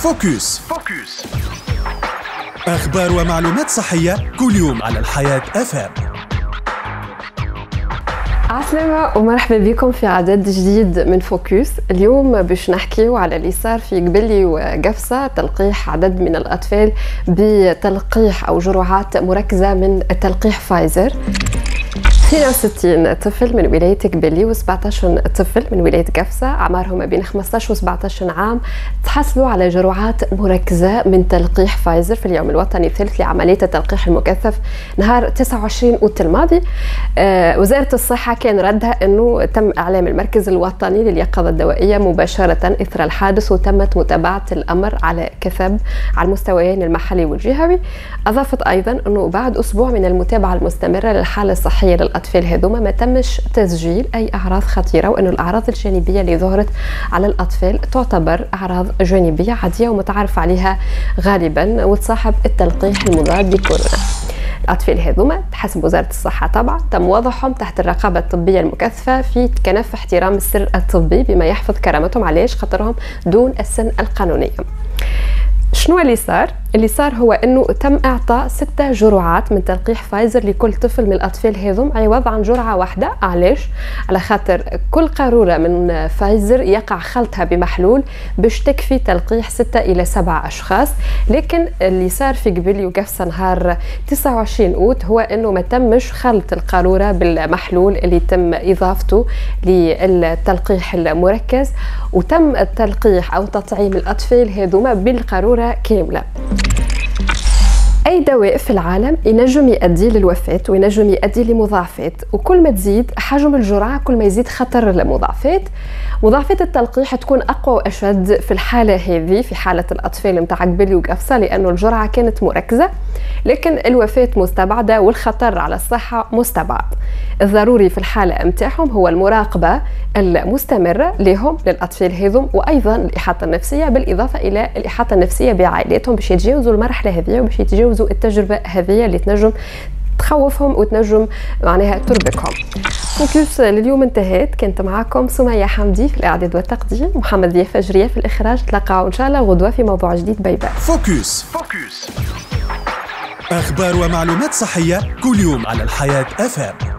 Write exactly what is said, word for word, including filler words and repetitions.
فوكس فوكس أخبار ومعلومات صحية كل يوم على الحياة اف ام. عسلامة ومرحبا بكم في عدد جديد من فوكس. اليوم باش نحكيو على اللي صار في قبلي وقفصة تلقيح عدد من الأطفال بتلقيح أو جرعات مركزة من تلقيح فايزر. اثنين وستين طفل من ولاية قبلي وسبعطاش طفل من ولاية قفصة أعمارهم ما بين خمسطاش وسبعطاش عام تحصلوا على جرعات مركزة من تلقيح فايزر في اليوم الوطني الثالث لعملية التلقيح المكثف نهار تسعة وعشرين أوت الماضي. آه وزارة الصحة كان ردها أنه تم إعلام المركز الوطني لليقظة الدوائية مباشرة إثر الحادث وتمت متابعة الأمر على كثب على المستويين المحلي والجهوي. أضافت أيضا أنه بعد أسبوع من المتابعة المستمرة للحالة الصحية للأطفال هذوما ما تمش تسجيل أي أعراض خطيرة، وأنه الأعراض الجانبية اللي ظهرت على الأطفال تعتبر أعراض جانبية عادية ومتعارف عليها غالبا وتصاحب التلقيح المضاد لكورونا. الأطفال هذوما بحسب وزارة الصحة طبعا تم وضعهم تحت الرقابة الطبية المكثفة في كنف احترام السر الطبي بما يحفظ كرامتهم، علاش خاطرهم دون السن القانونية. شنو اللي صار؟ اللي صار هو انه تم اعطاء ستة جرعات من تلقيح فايزر لكل طفل من الاطفال هذم عوض عن جرعه واحده. علاش؟ على خاطر كل قاروره من فايزر يقع خلطها بمحلول باش تكفي تلقيح ستة الى سبعة اشخاص. لكن اللي صار في قبلي وقفصة نهار تسعة وعشرين اوت هو انه ما تمش خلط القاروره بالمحلول اللي تم اضافته للتلقيح المركز، وتم التلقيح او تطعيم الاطفال هذوما بالقاروره كامله. أي دواء في العالم ينجم يؤدي للوفاة وينجم يؤدي لمضاعفات، وكل ما تزيد حجم الجرعة كل ما يزيد خطر المضاعفات. مضاعفات التلقيح تكون أقوى وأشد في الحالة هذه، في حالة الأطفال متاع قبلي وقفصة، لأنه الجرعة كانت مركزة لكن الوفاة مستبعدة والخطر على الصحة مستبعد. الضروري في الحالة متاعهم هو المراقبة المستمرة لهم للأطفال هذم، وأيضا الإحاطة النفسية بالإضافة إلى الإحاطة النفسية بعائلاتهم باش يتجاوزوا المرحلة هذه وباش يتجاوزوا التجربة هذه اللي تنجم تخوفهم وتنجم معناها تربكهم. فوكس لليوم انتهت، كنت معاكم سمية حمدي في الإعداد والتقديم، محمد ضياء فجرية في الإخراج. تلقاو إن شاء الله غدوة في موضوع جديد. باي باي. فوكس فوكس أخبار ومعلومات صحية كل يوم على الحياة اف ام.